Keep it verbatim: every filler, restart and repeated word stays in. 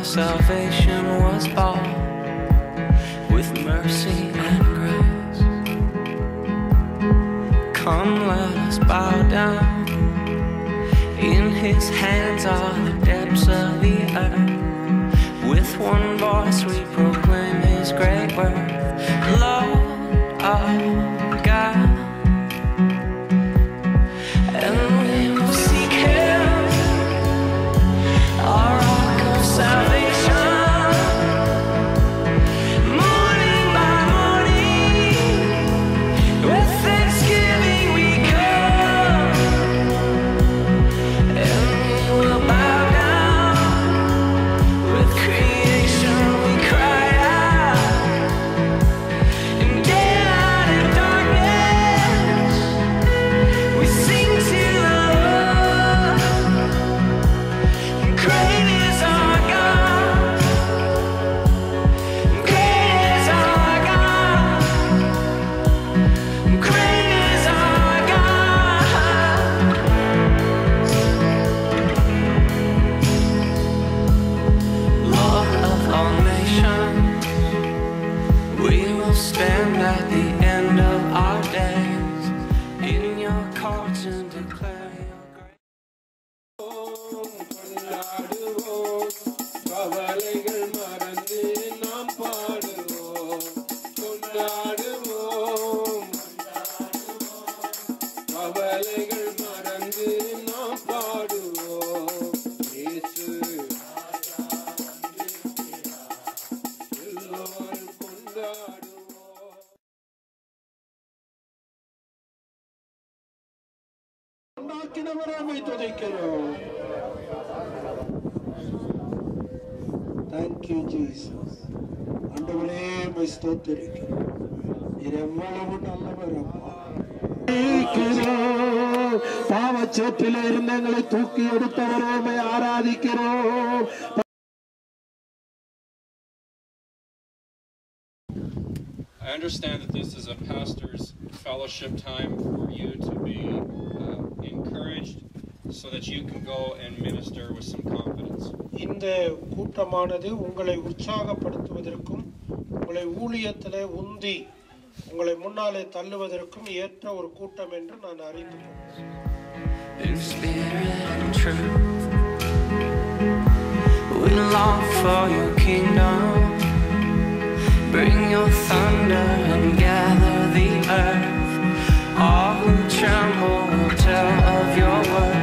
salvation was bought with mercy and grace. Come, let us bow down. In His hands are the depths of the earth. With one voice we proclaim His great worth. Lord our God, and we will seek Him, our rock of salvation. Morning by morning, with thanksgiving we come, and we will bow down. With creation we cry out, and day out in darkness we sing to the Lord. Great is our God, great is our God, great is our God. Lord of all nations, we will stand at the end of our days in your courts and declare your grace. கொண்டாடுவோம் கவலைகள் மறந்து நாம் பாடுவோம். கொண்டாடுவோம் கவலைகள் மறந்து நாம் பாடுவோம். இயேசு எல்லோரும் கொண்டாடுவோம். உண்டாக்கினவரை உம்மை துதிக்கிறோம். Thank you, Jesus. ஆண்டவரே, உம்மை ஸ்தோத்திரிக்கிறோம். நீர் எவ்வளவு நல்லவர் அப்பா. பாவச்சேற்றிலே இருந்து எங்களை தூக்கி எடுத்தவரே, உம்மை ஆராதிக்கிறோம். I understand that this is a pastor's fellowship time for you to be uh, encouraged so that you can go and minister with some confidence. இந்த கூட்டமானது உங்களை உற்சாகப்படுத்துவதற்கும் உங்களை ஊழியத்திலே உந்தி உங்களை முன்னாலே தள்ளுவதற்கும் ஏற்ற ஒரு கூட்டம் என்று நான் அறிந்து கொண்டேன். In spirit and truth, we long for your kingdom. Bring your thunder and gather the earth. All who tremble will tell of your word.